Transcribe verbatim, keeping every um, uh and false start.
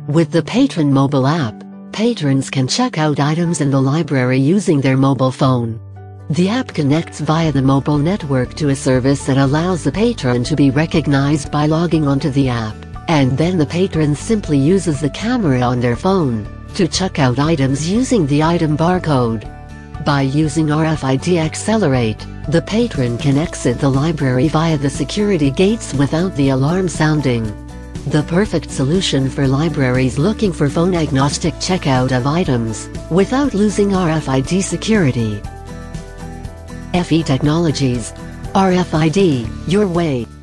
With the Patron mobile app, patrons can check out items in the library using their mobile phone. The app connects via the mobile network to a service that allows the patron to be recognized by logging onto the app, and then the patron simply uses the camera on their phone to check out items using the item barcode. By using R F I D Accelerate, the patron can exit the library via the security gates without the alarm sounding. The perfect solution for libraries looking for phone-agnostic checkout of items, without losing R F I D security. F E Technologies. R F I D, your way.